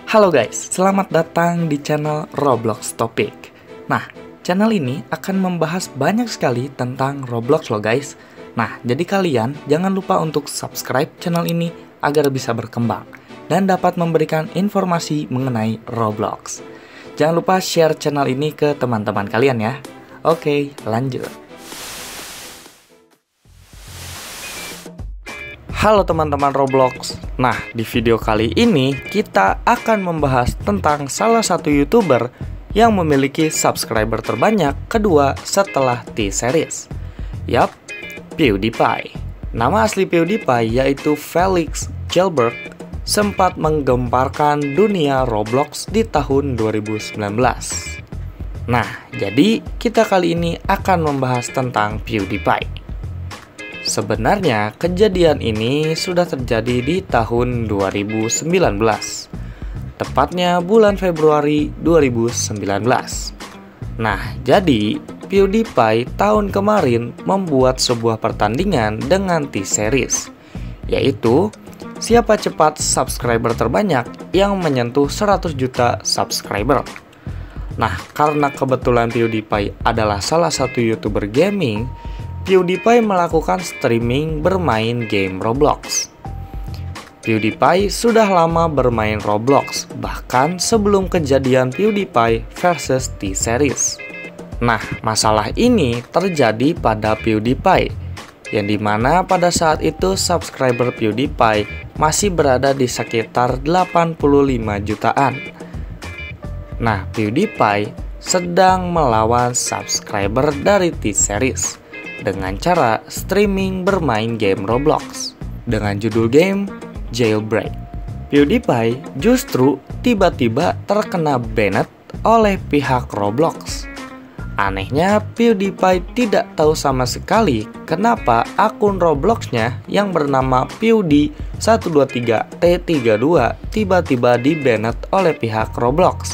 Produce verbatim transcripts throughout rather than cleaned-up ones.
Halo guys, selamat datang di channel Roblox Topic. Nah, channel ini akan membahas banyak sekali tentang Roblox loh guys. Nah, jadi kalian jangan lupa untuk subscribe channel ini agar bisa berkembang dan dapat memberikan informasi mengenai Roblox. Jangan lupa share channel ini ke teman-teman kalian ya. Oke, lanjut. Halo teman-teman Roblox. Nah, di video kali ini kita akan membahas tentang salah satu YouTuber yang memiliki subscriber terbanyak kedua setelah T-Series. Yap, PewDiePie. Nama asli PewDiePie yaitu Felix Jailbird sempat menggemparkan dunia Roblox di tahun dua ribu sembilan belas. Nah, jadi kita kali ini akan membahas tentang PewDiePie. Sebenarnya kejadian ini sudah terjadi di tahun dua ribu sembilan belas, tepatnya bulan Februari dua ribu sembilan belas. Nah, jadi PewDiePie tahun kemarin membuat sebuah pertandingan dengan T-Series, yaitu siapa cepat subscriber terbanyak yang menyentuh seratus juta subscriber. Nah, karena kebetulan PewDiePie adalah salah satu YouTuber gaming, PewDiePie melakukan streaming bermain game Roblox. PewDiePie sudah lama bermain Roblox, bahkan sebelum kejadian PewDiePie versus T-Series. Nah, masalah ini terjadi pada PewDiePie, yang dimana pada saat itu subscriber PewDiePie masih berada di sekitar delapan puluh lima jutaan. Nah, PewDiePie sedang melawan subscriber dari T-Series dengan cara streaming bermain game Roblox dengan judul game Jailbreak. PewDiePie justru tiba-tiba terkena banned oleh pihak Roblox. Anehnya, PewDiePie tidak tahu sama sekali kenapa akun Robloxnya yang bernama pewdie satu dua tiga T tiga dua tiba-tiba di banned oleh pihak Roblox.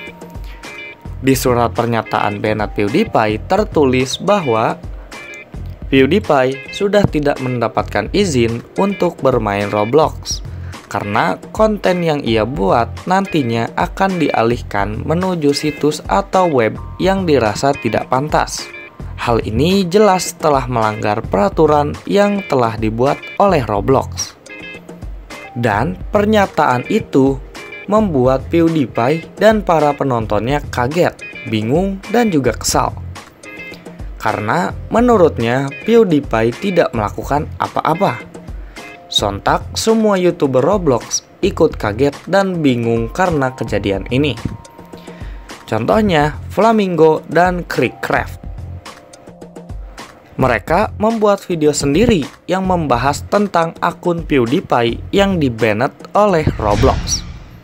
Di surat pernyataan banned PewDiePie tertulis bahwa PewDiePie sudah tidak mendapatkan izin untuk bermain Roblox karena konten yang ia buat nantinya akan dialihkan menuju situs atau web yang dirasa tidak pantas. Hal ini jelas telah melanggar peraturan yang telah dibuat oleh Roblox. Dan pernyataan itu membuat PewDiePie dan para penontonnya kaget, bingung, dan juga kesal. Karena menurutnya PewDiePie tidak melakukan apa-apa. Sontak semua YouTuber Roblox ikut kaget dan bingung karena kejadian ini. Contohnya Flamingo dan Creekcraft. Mereka membuat video sendiri yang membahas tentang akun PewDiePie yang di-banned oleh Roblox.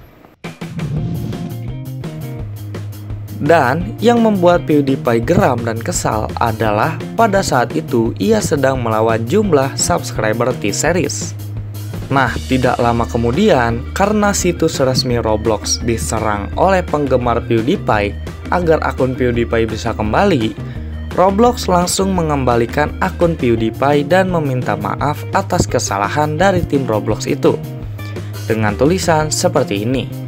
Dan yang membuat PewDiePie geram dan kesal adalah pada saat itu ia sedang melawan jumlah subscriber T-Series. Nah, tidak lama kemudian, karena situs resmi Roblox diserang oleh penggemar PewDiePie agar akun PewDiePie bisa kembali, Roblox langsung mengembalikan akun PewDiePie dan meminta maaf atas kesalahan dari tim Roblox itu dengan tulisan seperti ini.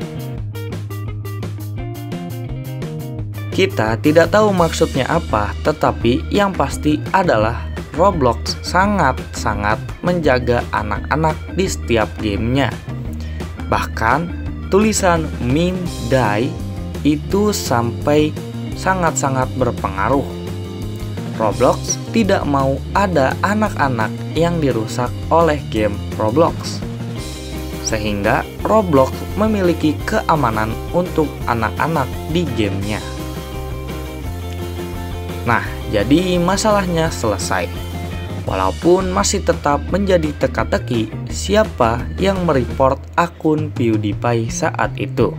Kita tidak tahu maksudnya apa, tetapi yang pasti adalah Roblox sangat-sangat menjaga anak-anak di setiap gamenya. Bahkan tulisan mean die itu sampai sangat-sangat berpengaruh. Roblox tidak mau ada anak-anak yang dirusak oleh game Roblox. Sehingga Roblox memiliki keamanan untuk anak-anak di gamenya. Nah, jadi masalahnya selesai. Walaupun masih tetap menjadi teka-teki siapa yang mereport akun PewDiePie saat itu.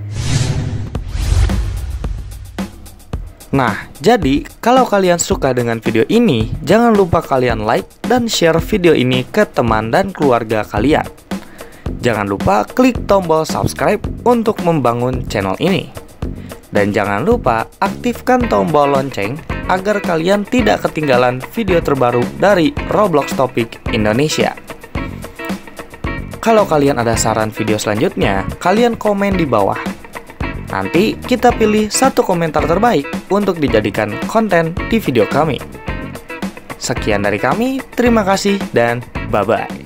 Nah, jadi kalau kalian suka dengan video ini, jangan lupa kalian like dan share video ini ke teman dan keluarga kalian. Jangan lupa klik tombol subscribe untuk membangun channel ini. Dan jangan lupa aktifkan tombol lonceng agar kalian tidak ketinggalan video terbaru dari Roblox Topic Indonesia. Kalau kalian ada saran video selanjutnya, kalian komen di bawah. Nanti kita pilih satu komentar terbaik untuk dijadikan konten di video kami. Sekian dari kami, terima kasih dan bye-bye.